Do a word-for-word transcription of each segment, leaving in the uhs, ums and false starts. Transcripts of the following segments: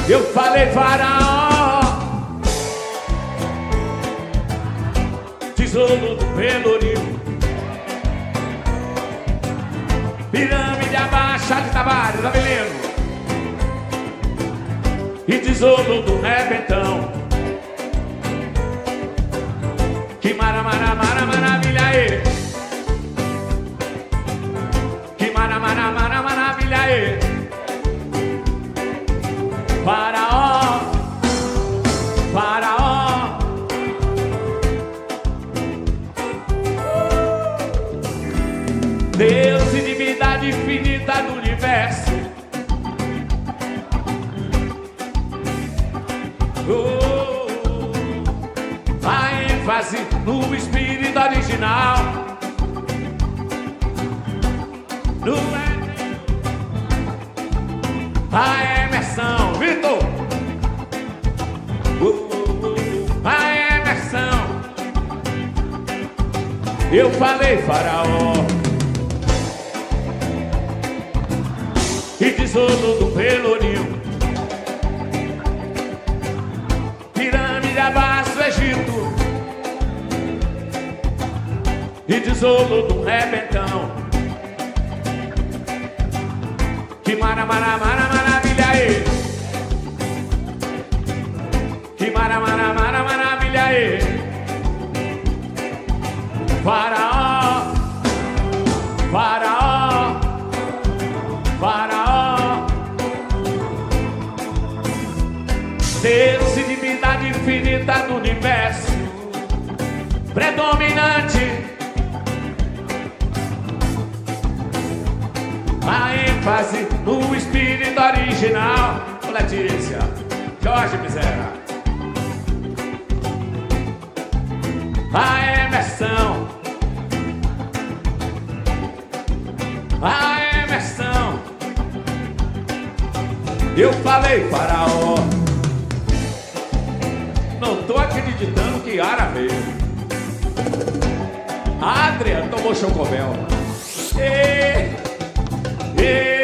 Eu falei faraó, tesouro do Pelourinho, pirâmide abaixo de Tavares, Avelino, e tesouro do Rebentão. Que mara, mara, mara, maravilha é, que mara, mara, mara, maravilha é. Faraó, faraó, Deus e divindade infinita do universo. Oh, a ênfase no espírito original, no é a emersão, Vitor. Uh, uh, uh, a emersão. Eu falei faraó e tesouro do Pelourinho, pirâmide abaixo do Egito, e tesouro do Rebentão. Que mara, mara, mara, maravilha é, que mara, mara, mara, maravilha é. Faraó, faraó, faraó, Deus e divindade infinita do universo, predominante, a ênfase no espírito original. Ô Letícia, Jorge Miséria, a emersão, a emersão. Eu falei faraó, não tô acreditando que Ara veio. A Adria tomou chocobel. E, e,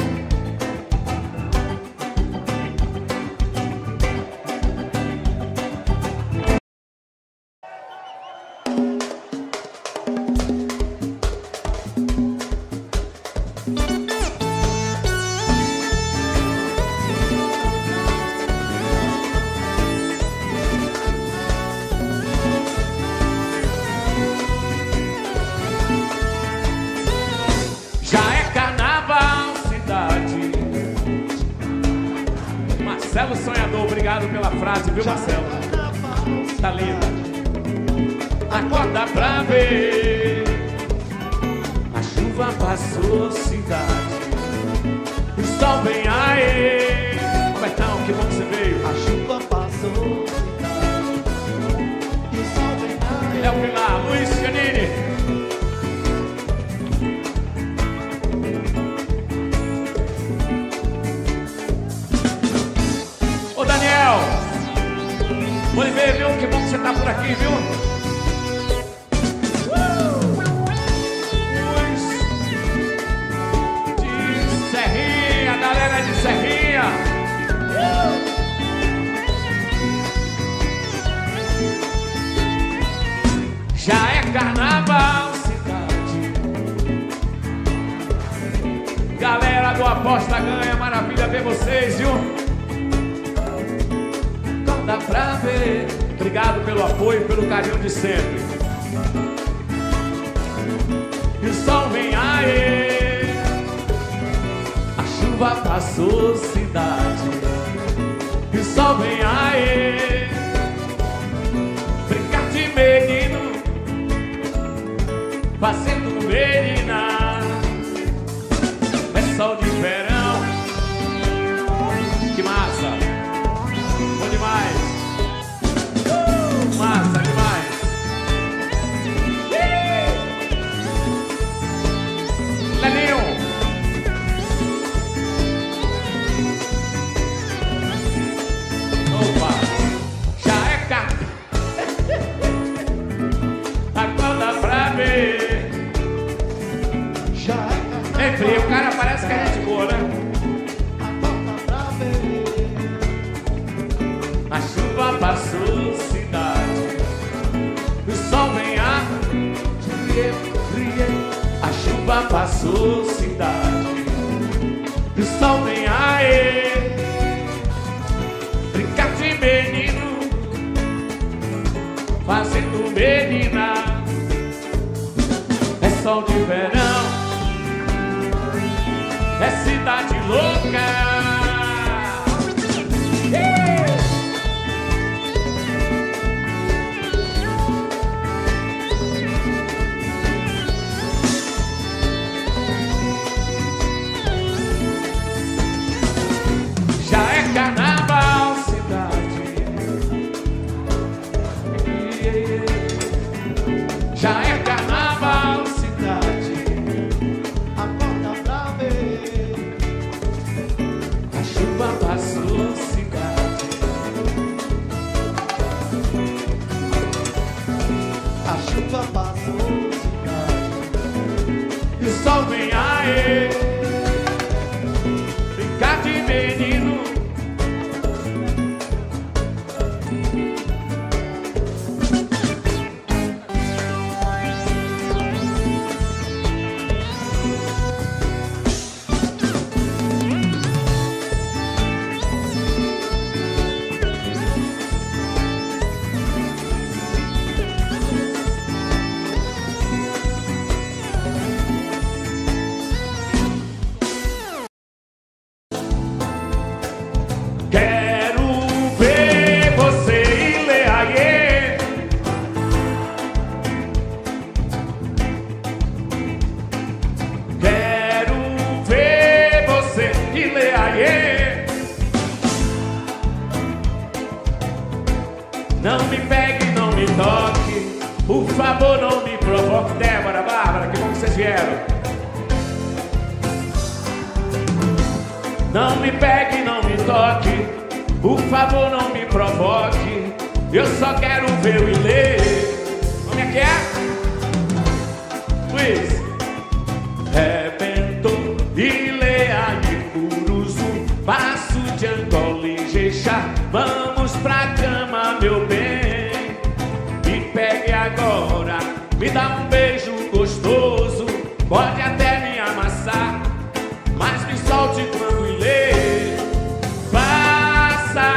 Marcelo Sonhador, obrigado pela frase, viu, Marcelo? Tá linda. Acorda pra ver, a chuva passou cidade, o sol vem aí. Robertão, que bom que você veio. A chuva passou cidade, e o sol vem aí. É o Pilar, Luiz Canini. Daniel, pode ver, viu? Que bom que você tá por aqui, viu? Uh! De Serrinha, galera de Serrinha. Uh! Já é carnaval, cidade. Galera do Aposta Ganha, maravilha ver vocês, viu? Dá pra ver. Obrigado pelo apoio, pelo carinho de sempre. E o sol vem aí, a chuva passou cidade, e o sol vem aí. Brincar de menino, fazendo menina, é sol de verão. Que massa, bom demais. Uh, massa demais. Leninho. Opa, já é cá. Acorda pra ver. Já é cá. É frio, o cara parece que é gente boa, né? passou cidade, e o sol vem aê, brincar de menino, fazendo menina. É sol de verão, é cidade louca. Já é carnaval, cidade. Já é carnaval, cidade. Acorda pra ver. A chuva passou, cidade. A chuva passou, cidade. E o sol vem aê, brincar de menino. Quero ver você em Leaie. Quero ver você em Leaie. Não me pegue, não me toque, por favor não me provoque. Débora, Bárbara, que bom que vocês vieram. Não me pegue, não me toque, por favor não me provoque. Eu só quero ver o Ilê. Como é que é? Luiz. Rebentou, Ilê, aí, Curuzu, Passo de Angola e Jeixá. Vamos pra cama, meu bem. Me pegue agora, me dá um beijo gostoso. Pode até me amassar, mas me solte quando o Ilê passa.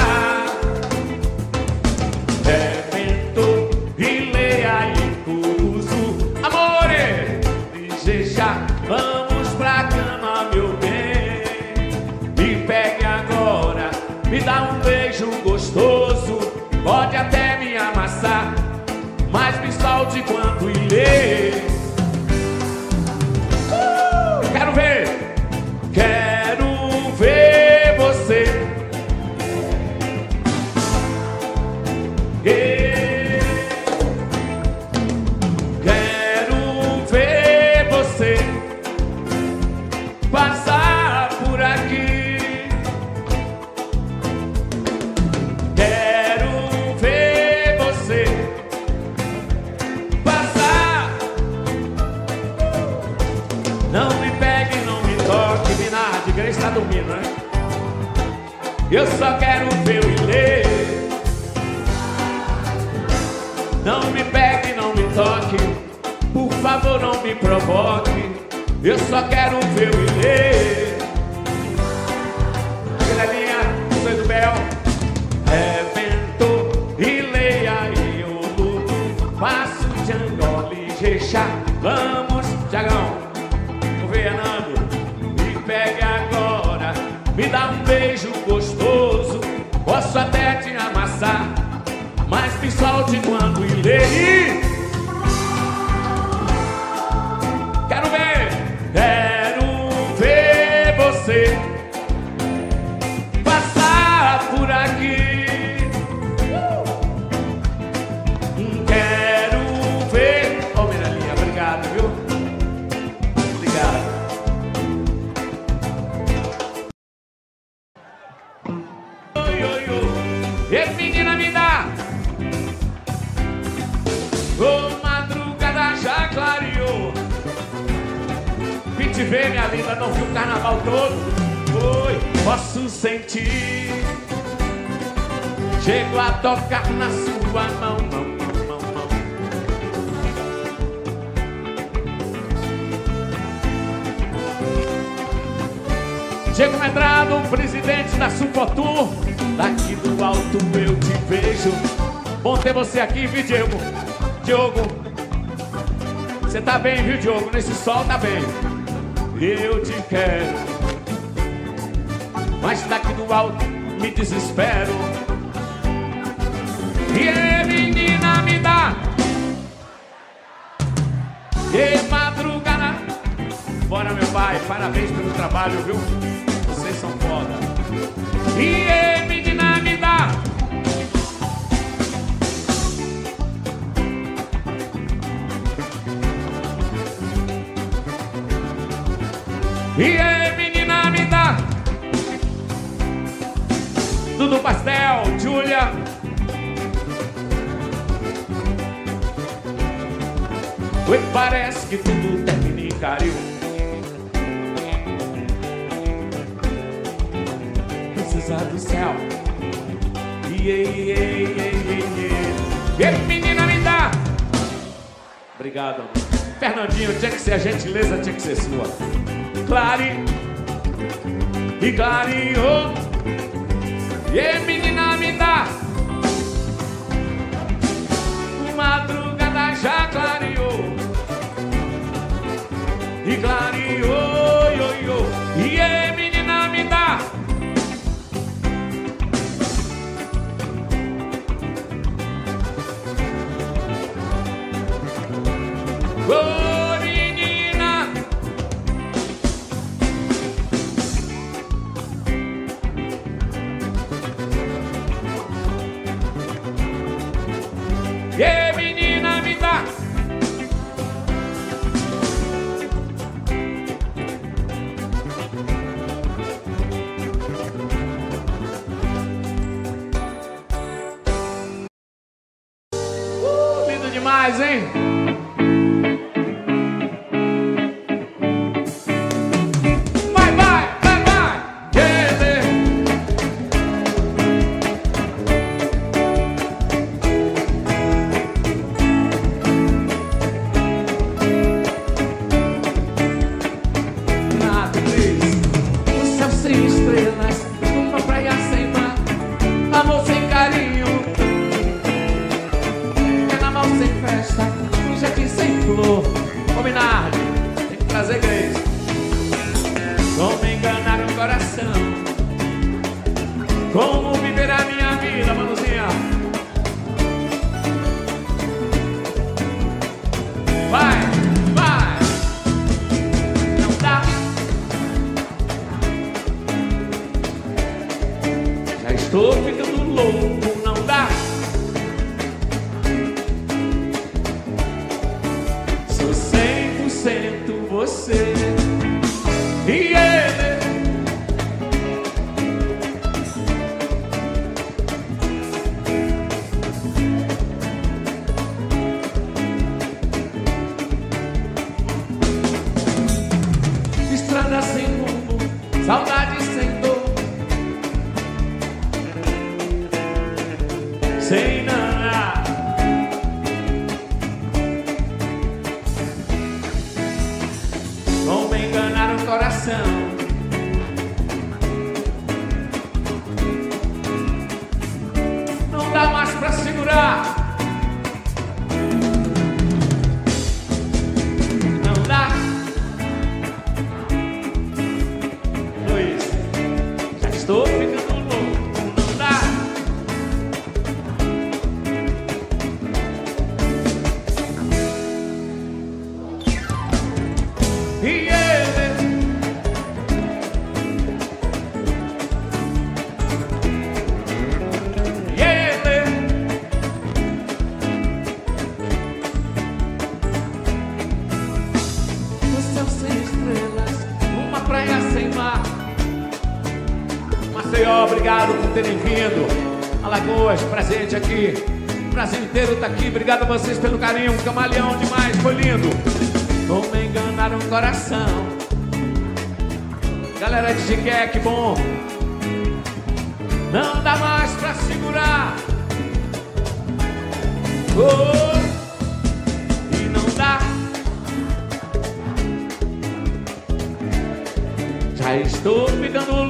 Rebentou, Ilê, aí, Curuzu, amore, Ijexá. Vamos pra cama, meu bem. Me pegue agora, me dá um beijo gostoso. Pode até me amassar, mas me solte quando o Ilê. Uh, quero ver. Quero ver você. Yeah. Quero ver você passar por aqui. Quero ver você passar. Não me pegue, não me toque, Minardi, Grace está dormindo, né? Eu só quero ver o Ilê. Não me pegue, não me toque, por favor não me provoque. Eu só quero ver o Ilê. Filelinha, Zé do Bel. Rebentou, Ilê, aí o Luto, Passo de Angola e Jeixá. Vamos, Tiagão, o Fernando, me pegue agora, me dá um beijo gostoso. Posso até te amassar, mas me solte quando Ilê. Quero ver, quero ver você passar por aqui. Quero ver. Ô, Miralinha, obrigado, viu? Obrigado. Oi, oi, oi. E menina, me dá. Ô, madrugada já clareou. Vim te ver, minha linda, não viu o carnaval todo? Oi, posso sentir. Chego a tocar na sua mão, mão, mão, mão, mão. Diego Medrado, presidente da Sufotur. Daqui do alto eu te vejo. Bom ter você aqui, viu, Diego? Diogo, você tá bem, viu, Diogo? Nesse sol tá bem. Eu te quero, mas daqui do alto me desespero. E aí, menina, me dá. E madrugada. Bora, meu pai, parabéns pelo trabalho, viu? Vocês são foda. E aí, menina, me dá. E aí, menina, me dá. Dudu Pastel, Júlia. Oi, parece que tudo termina em Cariú. Princesa do céu. Iê, iê, iê, iê, iê. E aí, menina, me dá. Obrigado. Fernandinho, tinha que ser a gentileza, tinha que ser sua. Clare e clareou. E aí, menina, me dá. Madrugada já clareou. E clareou, yo, yo. E aí, menina, me dá. Oh, menina. E aí, menina, me dá. Uh, lindo demais, hein? Vai, vai, vai, vai. Yeah. O céu sem estrelas, uma praia sem mar, amor sem carinho, carnaval sem festa, um jardim sem flor. Combinar, tem que trazer Grace. Como enganar o coração, como viver a minha vida, manuzinha. Vai, vai. Não dá. Já estou ficando louco, não dá. Sou cem por cento você. E ele. Estrada sem rumo, saudade sem dor, sem nada. Como enganar o coração, não dá mais pra segurar. Não dá. Luiz, já estou ficando louco, não dá. E ele. E ele. O céu sem estrelas, uma praia sem mar. Maceió, obrigado por terem vindo. Alagoas, presente aqui. O Brasil inteiro tá aqui. Obrigado a vocês pelo carinho. Camaleão demais, foi lindo. Como enganar um coração. Galera de Jiqué, que bom. Não dá mais pra segurar. Oh, e não dá. Já estou ficando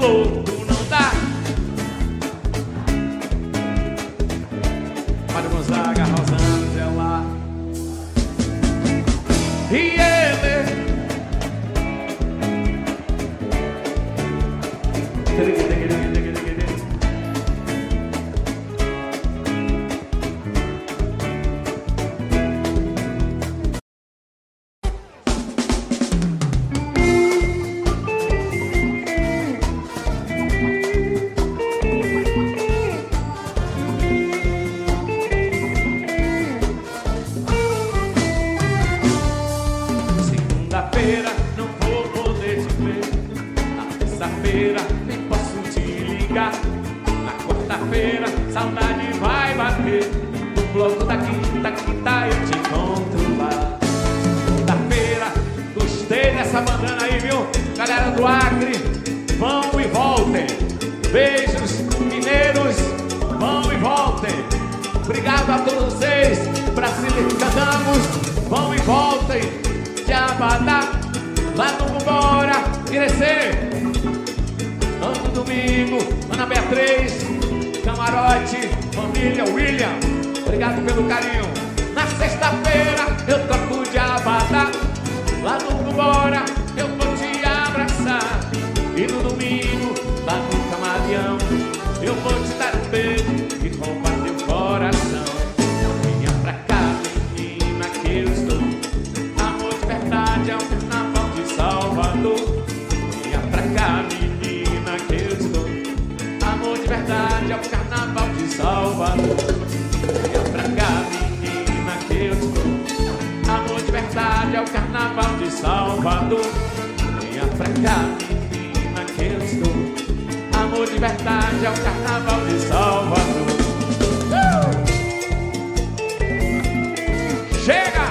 Segunda-feira não vou poder te ver. Na terça-feira nem posso te ligar. Na quarta-feira saudade vai bater. No bloco da quinta, quinta eu te encontro lá. Segunda-feira, gostei dessa bandana aí, viu? Galera do Acre, vão e voltem. Beijos, mineiros, vão e voltem. Obrigado a todos vocês. Brasília, cantamos, vão e voltem. Abadá, lá no Vambora, Irecê. Ano domingo, Ana Beatriz, Camarote, família William, obrigado pelo carinho. Na sexta-feira eu troco de Abadá, lá no Vambora eu vou te abraçar. E no domingo, lá no Camaleão, eu vou te dar um beijo e roubar teu coração. Venha pra cá, menina, que eu estou. É o carnaval de Salvador. Venha pra cá, menina, que eu te dou. Amor de verdade é o carnaval de Salvador. Venha pra cá, menina, que eu te dou. Amor de verdade é o carnaval de Salvador. Venha pra cá, menina, que eu te dou. Amor de verdade é o carnaval de Salvador. uh! Chega!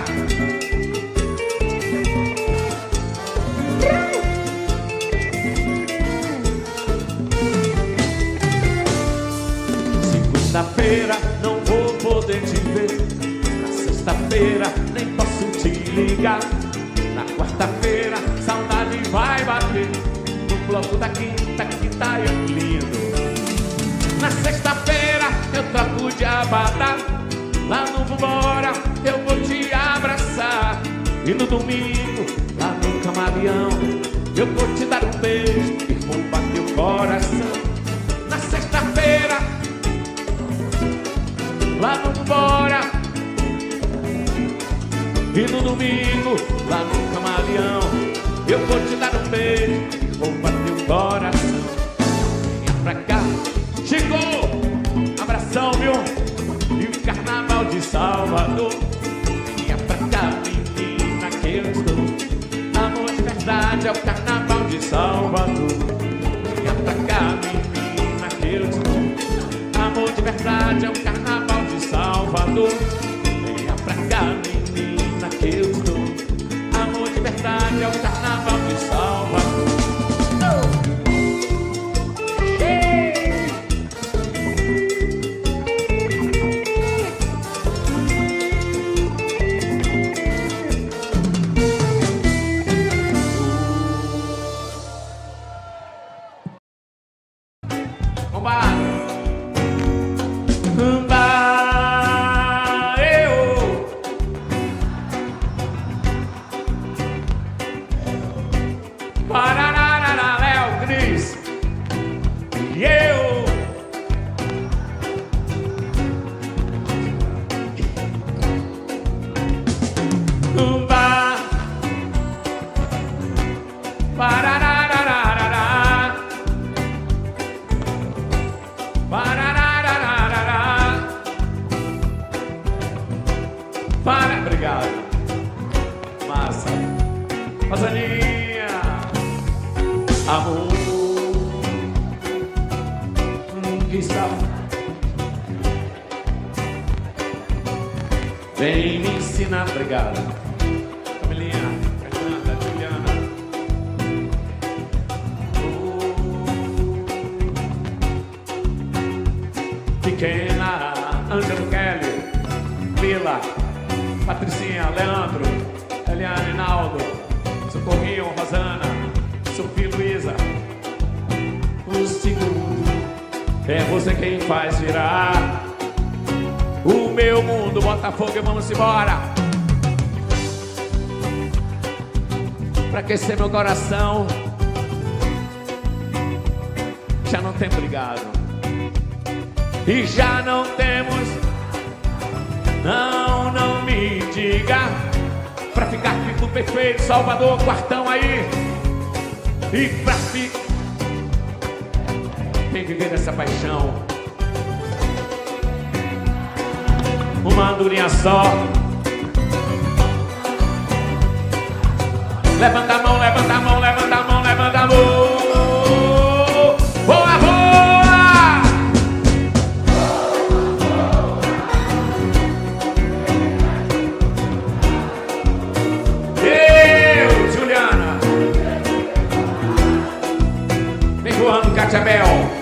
Segunda-feira não vou poder te ver. Na sexta-feira nem posso te ligar. Na quarta-feira saudade vai bater. No bloco da quinta, quinta eu lindo. Na sexta-feira eu troco de Abadá. Lá no Vambora eu vou te abraçar. E no domingo, lá no Camaleão, eu vou te dar um beijo e roubar teu coração. Na sexta-feira lá no Vambora, e no domingo, lá no Camaleão, eu vou te dar um beijo e roubar teu coração. Venha pra cá, chegou, abração, viu? E o carnaval de Salvador. Venha pra cá, menina, que eu estou. Amor de verdade é o carnaval de Salvador. Venha pra cá, menina, que eu estou. Amor de verdade é o carnaval de Salvador. Venha pra cá, menina, que eu estou. Amor de verdade é o carnaval de Salvador. Para, obrigado. Massa. Rosaninha. Amor. Que está. Vem me ensinar, obrigado. Camilinha, Fernanda, Juliana. Oh. Pequena, Ângelo Kelly, Lila, Patricinha, Leandro, Eliane, Naldo, Socorrinho, Rosana, Sofia, Luísa. O segundo é você quem faz virar o meu mundo. Botafogo e vamos embora. Pra aquecer meu coração, já não tem brigado. E já não temos. Não, não me diga. Pra ficar tudo perfeito, Salvador, quartão aí. E pra ficar. Tem que viver nessa paixão. Uma andorinha só. Levanta a mão, levanta a mão, levanta a mão, levanta a mão. Boa, boa! Eu, Juliana. Vem voando, Cátia Bel.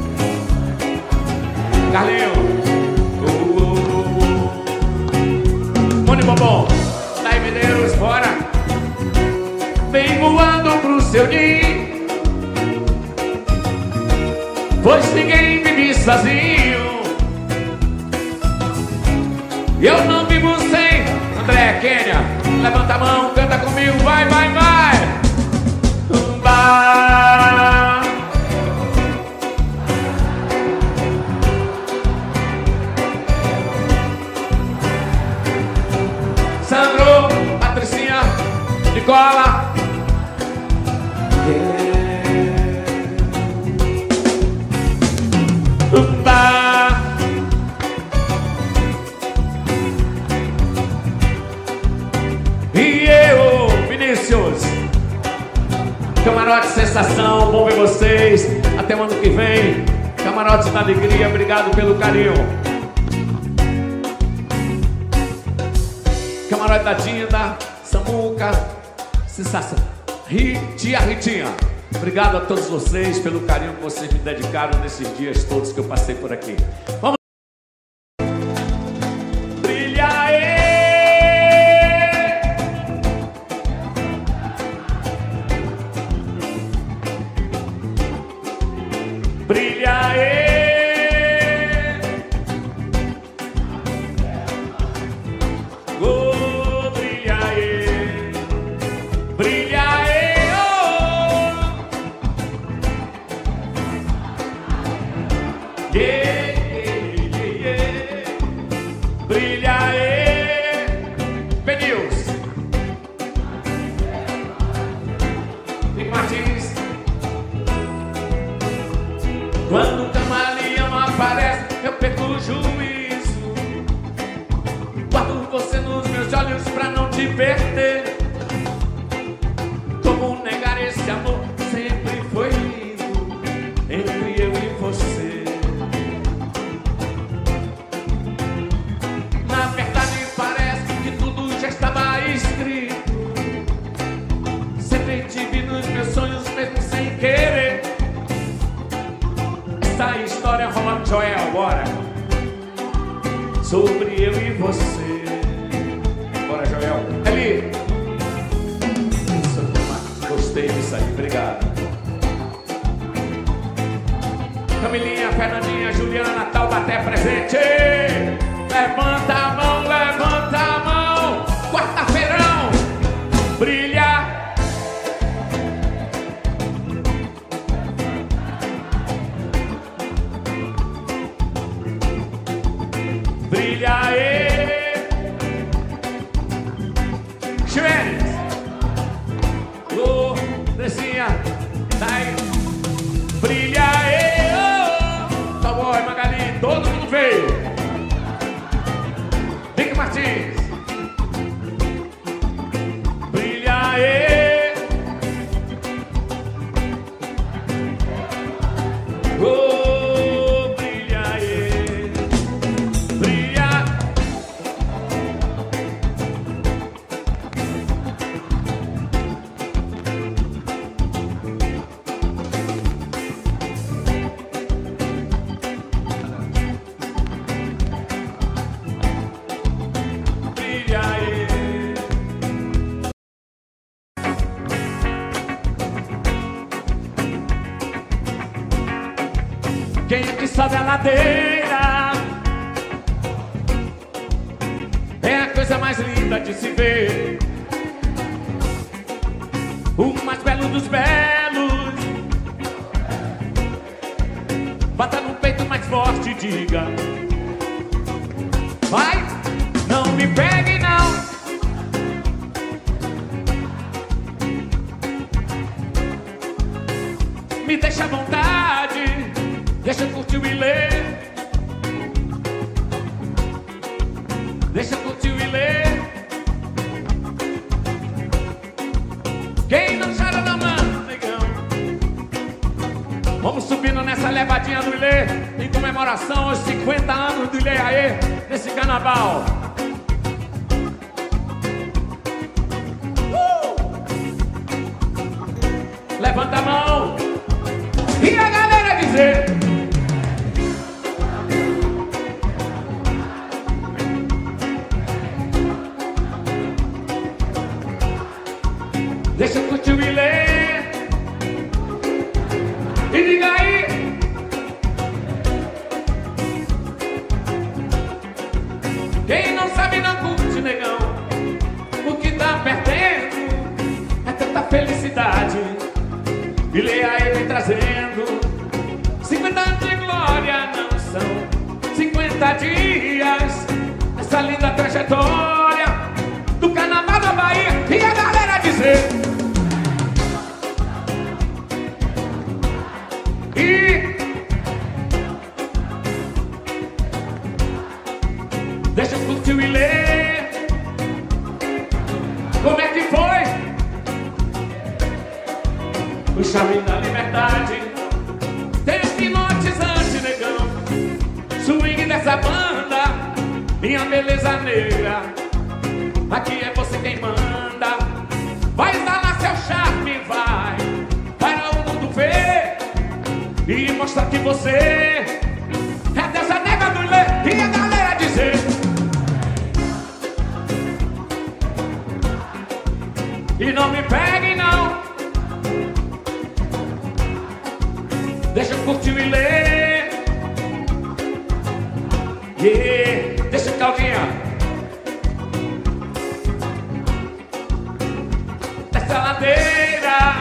Carlinho. Uh, uh, uh. Mone Bombom. Daí, Medeiros, bora. Vem voando pro seu ninho, pois ninguém vive sozinho. Eu não vivo sem. André, Quênia, levanta a mão, canta comigo, vai, vai, vai. Vai. Sandro, Patricinha, Nicola. Umba. E eu, Vinícius. Camarote Sensação, bom ver vocês. Até o ano que vem. Camarote da Alegria, obrigado pelo carinho. Camarote da Dinda, Samuca, Sensação. Tia Ritinha, obrigado a todos vocês pelo carinho que vocês me dedicaram nesses dias todos que eu passei por aqui. Vamos. Brilha aí. Brilha aí. Oh, brilha aí. Brilha aí. Yeah, yeah, yeah, yeah. Brilha aí, Benils, Nick Martins. Quando o camaleão aparece, eu perco o juízo. Guardo você nos meus olhos pra não te perder. Como negar esse amor sempre foi lindo entre eu e você. Sempre te vi nos meus sonhos, mesmo sem querer. Essa história rola, Joel, bora. Sobre eu e você. Bora, Joel. Ali. Gostei disso aí, obrigado. Camilinha, Fernandinha, Juliana, Taubaté presente. Levanta a mão, levanta a mão. Quarta-feirão. Brilha. Brilha aí. Chimenez. Ô, Decinha. Daí. Brilha aí. Ô, Savoy, Magali, todo mundo veio. Nick Martins. Brilha aí. Oh, brilha aí. Brilha. Brilha aí. Quem que sobe a ladeira é a coisa mais linda de se ver. O mais belo dos belos bata no peito mais forte e diga: vai, não me pegue não. Me deixa à vontade, deixa eu curtir e ler. Deixa eu curtir e ler. Quem não chora não manda, negão. Vamos subindo nessa levadinha do Ilê, em comemoração aos cinquenta anos do Ilê Aê, nesse carnaval. uh! Levanta a mão e a galera dizer: deixa eu curtir o Ilê. E diga aí: quem não sabe não curte, negão. O que tá perdendo é tanta felicidade. Ilê aí vem trazendo cinquenta anos de glória, não são cinquenta dias nessa linda trajetória do carnaval da Bahia. E a galera dizer: e deixa eu curtir o Ilê. Como é que foi? O charme da liberdade tem hipnotizante, negão. Swing dessa banda, minha beleza negra. Aqui é você quem manda. Vai instalar seu charme, vai para o mundo ver e mostrar que você é dessa nega do Ilê. E a galera dizer: e não me pegue não. Deixa eu curtir o Ilê. Yeah. Deixa eu Claudinha. Essa ladeira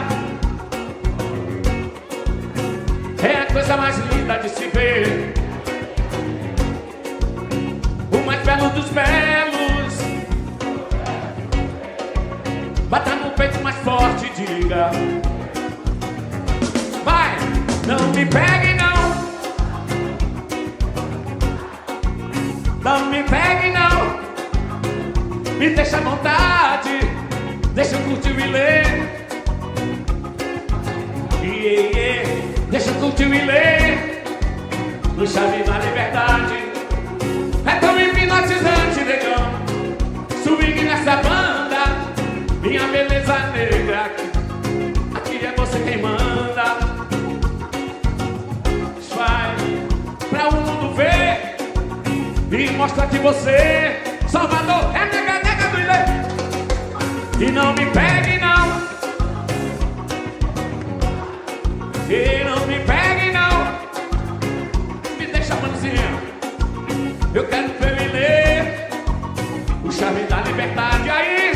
é a coisa mais linda de se ver. O mais belo dos belos. Bata no peito mais forte e diga: vai, não me pegue não. Não me pegue não. Me deixa à vontade, deixa eu curtir o Ilê. Yeah, yeah. Deixa eu curtir o Ilê. No chave da liberdade. É tão hipnotizante, negão. Swing nessa banda, minha beleza negra. Aqui é você quem manda. Vai pra o mundo ver e mostra que você, Salvador, é nega, nega do Ilê. E não me pegue não. E não me pegue não. Me deixa, manozinha. Eu quero ver o Ilê. O charme da liberdade aí.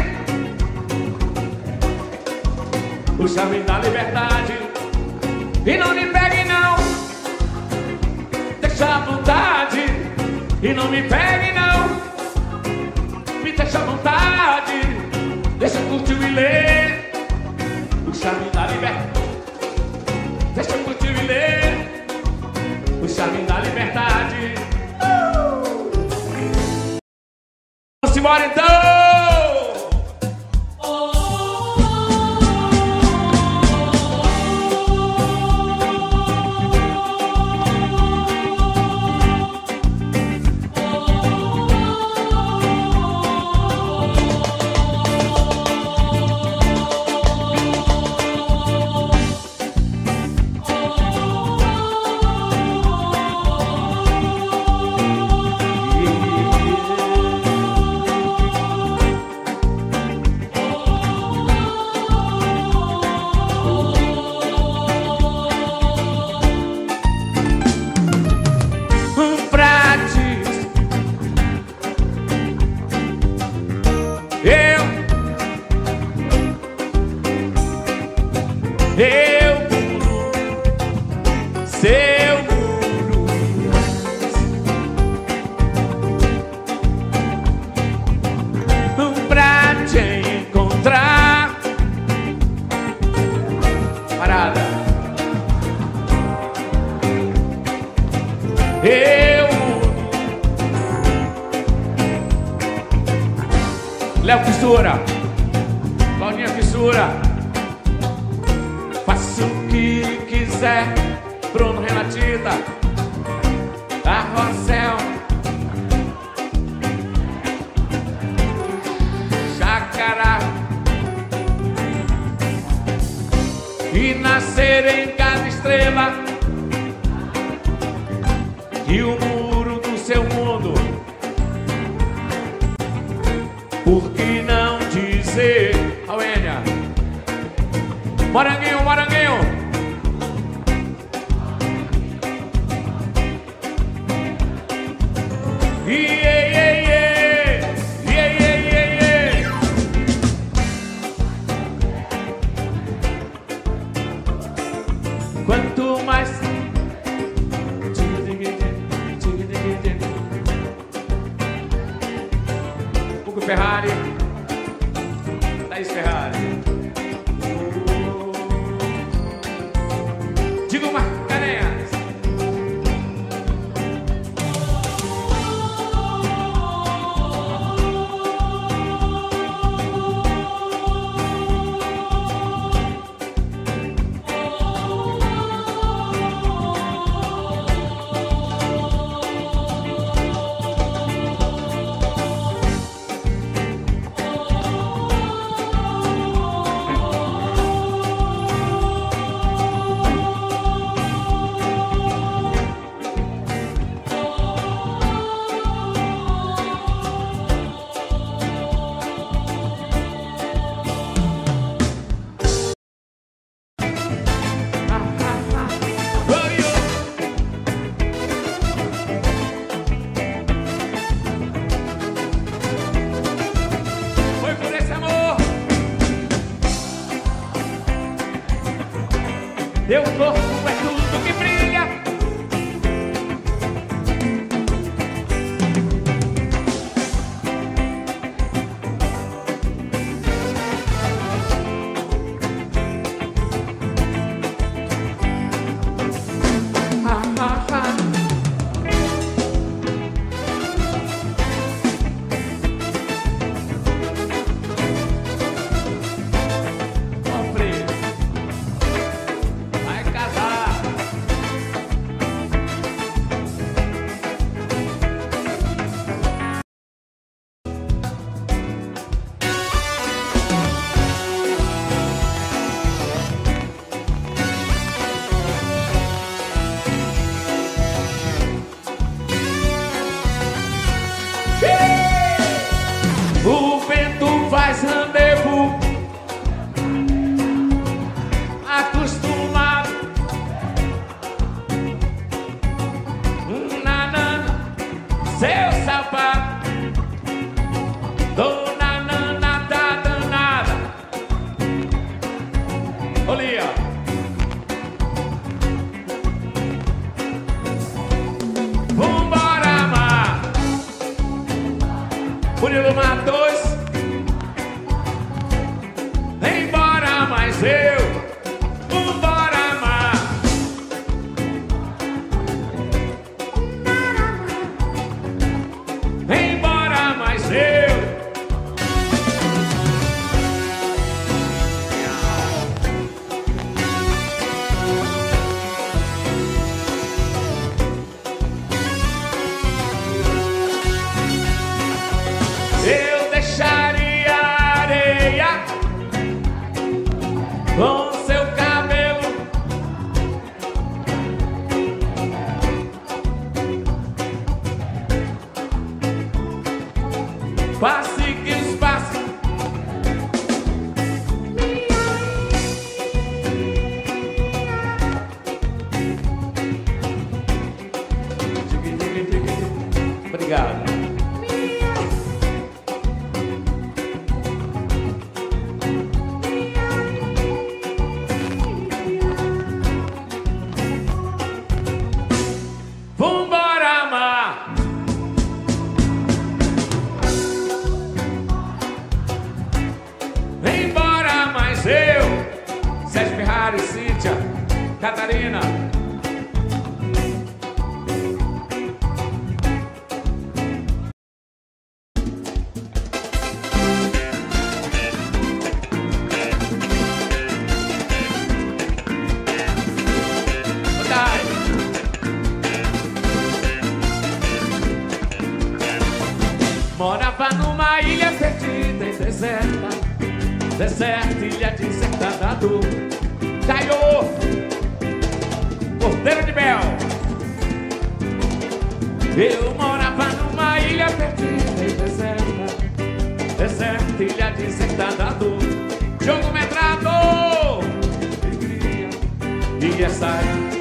O charme da liberdade. E não me pegue não. Deixa à vontade. E não me pegue não. Me deixa à vontade. Deixa eu curtir o Ilê. O charme da liberdade. Deixa eu curtir o Ilê. O charme da liberdade. uh! Vamos embora então. Eu mudo. Léo Fissura, Claudinha Fissura. Faço o que quiser. Bruno Renatita, Carrossel, Jacará. E nascer em cada estrela. E o muro do seu mundo. Por que não dizer, Auênia? Moranguinho, moranguinho. Yeah, yeah, yeah. Yeah, yeah, yeah, yeah. Quanto mais Hugo Ferrari, Thaís Ferrari, Digo Marcarenhas. Teu corpo é tudo que brilha. Ah, ah, ah. O vento faz rendezvous, acostumado. Nanana, seu sapato. Dona Nana tá danada. Olha, vambora, mar. Murilo Matos. Embora, mas eu vambora, amar. Embora, mas eu Eu deixaria a areia com seu cabelo. Passe que espaço. Obrigado. Vambora, amar. Embora, mas eu Sérgio Ferrari, Cíntia, Catarina. morava numa ilha perdida e deserta, deserta, ilha deserta da dor. Caiô, Cordeiro de Mel. Eu morava numa ilha perdida e deserta, deserta, ilha deserta da dor. Jogo Medrado, alegria, e essa aí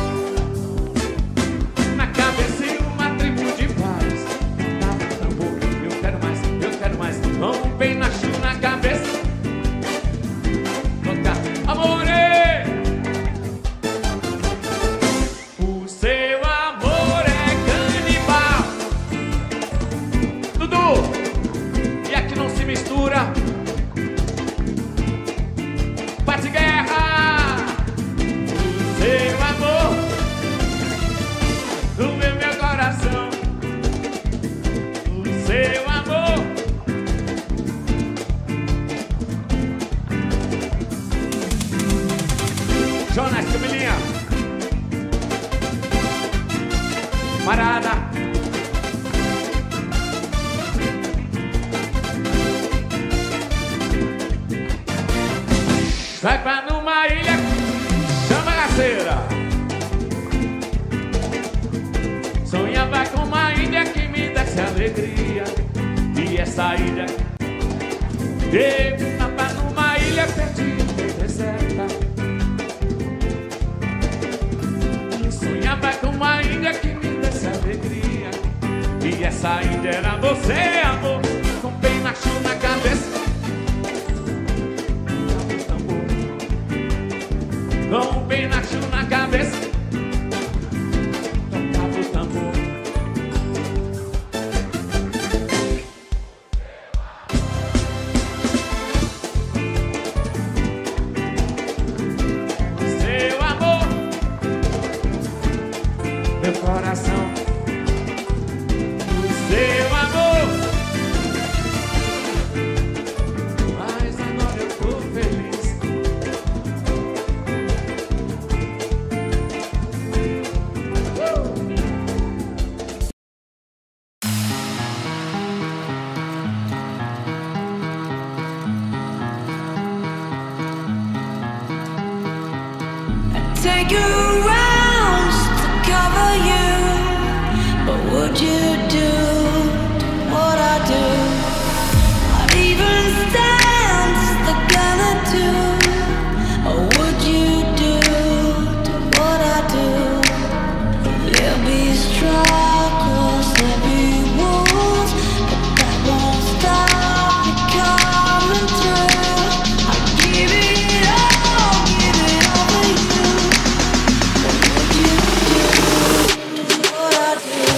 na cabeça e uma tribo de paz. Eu quero mais, eu quero mais. Mão bem na chuva na cabeça. Toca, amore. O seu amor é canibal. Dudu, e aqui não se mistura. Bate guerra. O seu amor do meu, meu coração. O seu amor. Jonas, Camilinha. Parada. Vai pra numa ilha, chama a gaceira. Sonhava com uma ilha que me desse alegria. E essa ilha, eu tava numa ilha perdida e deserta. Sonhava com uma ilha que me desse alegria. E essa ilha era você, amor. Com pena chuva na cabeça. Com pena chuva na cabeça. Tocava o tambor. Seu amor, meu coração. O seu amor. Mas agora eu tô feliz. Take you around to cover you, but would you do what I do? I'd even stand just the gonna do. Or would you do what I do? There'll be struggles, there'll be wounds, but that won't stop me coming through. I'll give it all, give it all for you. Would you do what I do?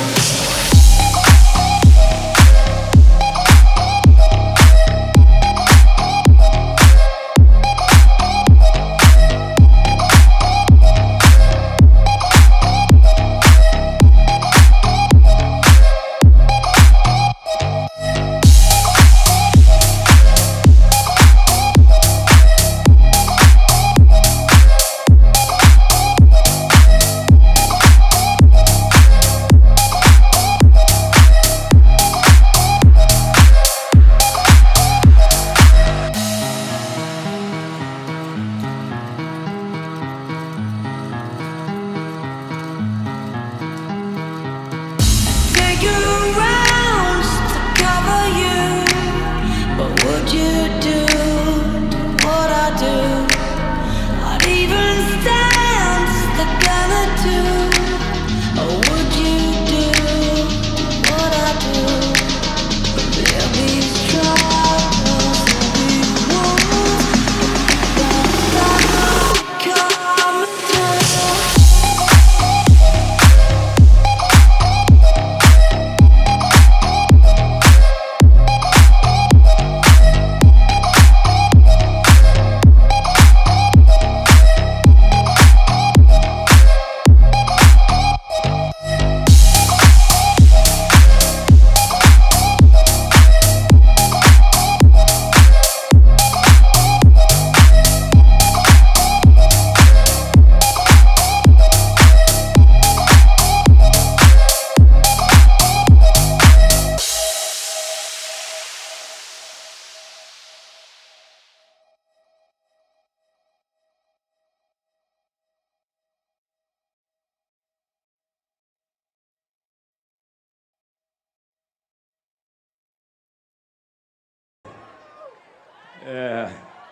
É...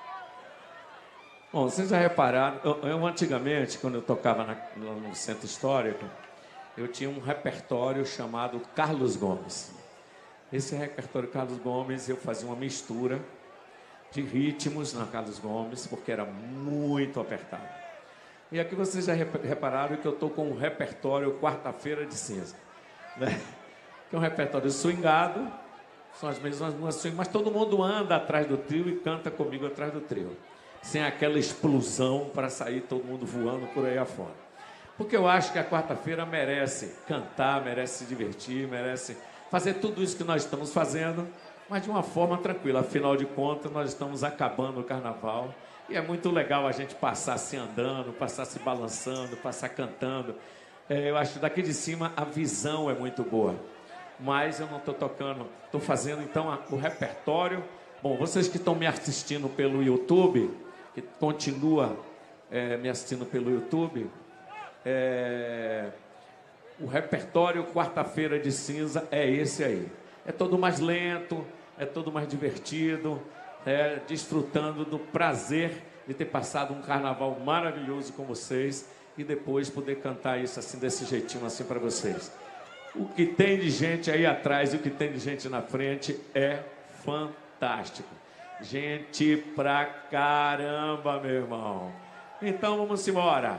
Bom, vocês já repararam, eu, eu antigamente, quando eu tocava na, no Centro Histórico, eu tinha um repertório chamado Carlos Gomes. Esse repertório Carlos Gomes, eu fazia uma mistura de ritmos na Carlos Gomes, porque era muito apertado. E aqui vocês já repararam que eu estou com um repertório Quarta-feira de Cinza, né? Que é um repertório swingado, são as mesmas duas swing, mas todo mundo anda atrás do trio e canta comigo atrás do trio. Sem aquela explosão para sair todo mundo voando por aí afora. Porque eu acho que a quarta-feira merece cantar, merece se divertir, merece fazer tudo isso que nós estamos fazendo, mas de uma forma tranquila. Afinal de contas, nós estamos acabando o carnaval e é muito legal a gente passar se andando, passar se balançando, passar cantando. É, eu acho que daqui de cima a visão é muito boa, mas eu não estou tocando, estou fazendo então a, o repertório. Bom, vocês que estão me assistindo pelo YouTube, que continua é, me assistindo pelo YouTube, é, o repertório Quarta-feira de Cinza é esse aí. É todo mais lento, é todo mais divertido, é, desfrutando do prazer de ter passado um carnaval maravilhoso com vocês e depois poder cantar isso assim, desse jeitinho assim para vocês. O que tem de gente aí atrás e o que tem de gente na frente é fantástico. Gente pra caramba, meu irmão. Então vamos embora.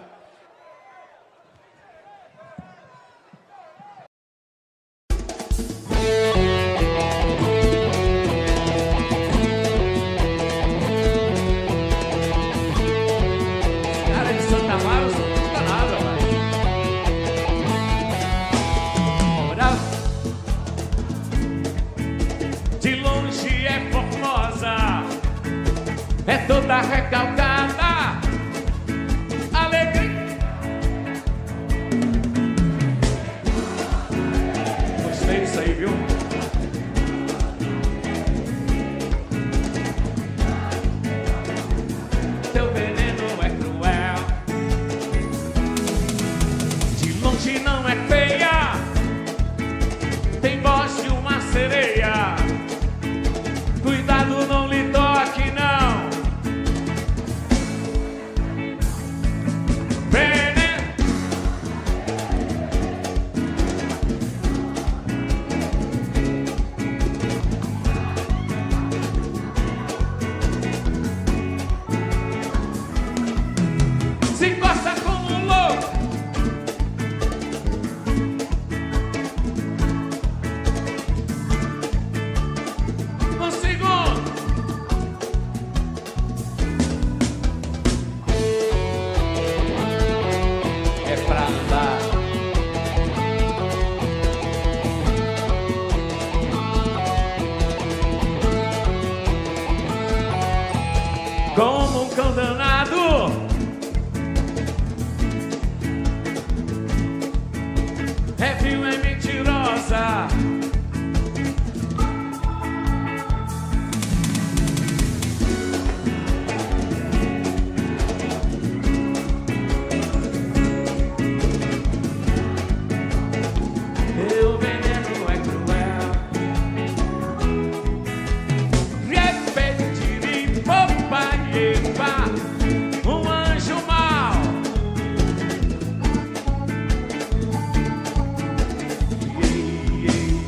Cara de Santa Mara, eu sou muito danado, velho. De longe é formosa, é toda recalcada, alegria. Gostei disso aí, viu? Teu veneno é cruel, de longe não é feia, tem voz de uma sereia. Cuidado, não lhe toque, não. Veneno. Se encosta como um louco. Um segundo. É pra andar. Como um cão danado. É vil, é mentirosa. Teu veneno é cruel. Repetir popa e epa, um anjo mau. Ei, ei.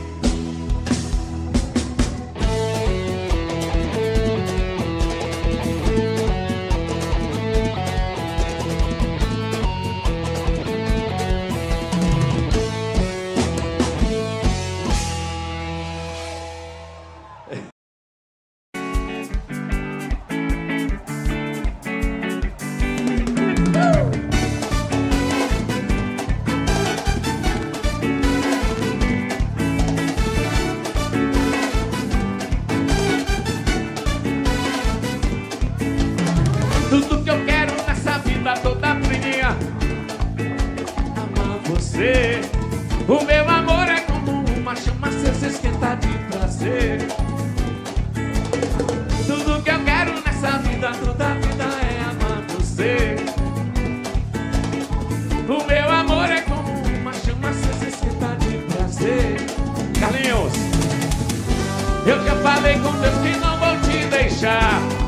Tudo que eu quero nessa vida toda minha, amar você. O meu amor é como uma chama acesa, esquenta de prazer. Tudo que eu quero nessa vida toda vida é amar você. O meu amor é como uma chama acesa, esquenta de prazer. Carlinhos, eu já falei com Deus que não vou te deixar.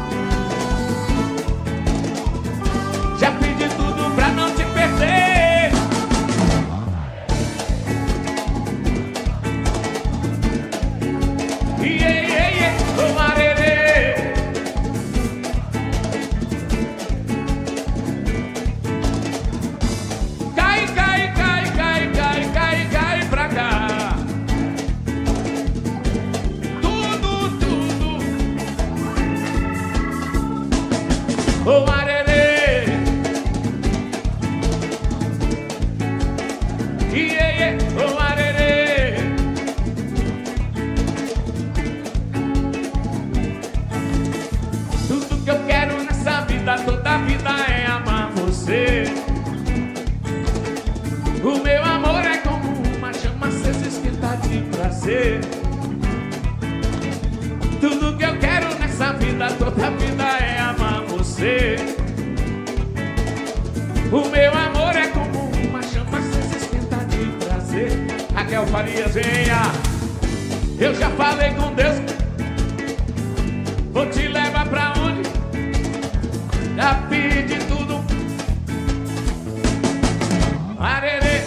prazer. Tudo que eu quero nessa vida, toda vida é amar você. O meu amor é como uma chama que se esquenta de prazer. Raquel Farias, venha. Eu já falei com Deus, vou te levar pra onde? Já pedi tudo. Arerê.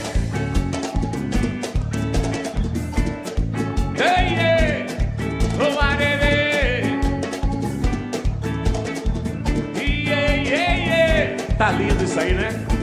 Ei, ei, oh arerê. Ei, ei, ei, ei. Tá lindo isso aí, né?